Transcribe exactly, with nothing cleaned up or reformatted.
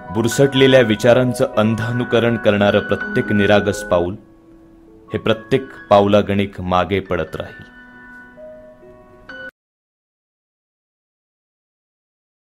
बुरसटलेल्या विचारांचं अंध अनुकरण करणारं प्रत्येक निरागस पाऊल हे प्रत्येक पावलागणिक मागे पडत राहील.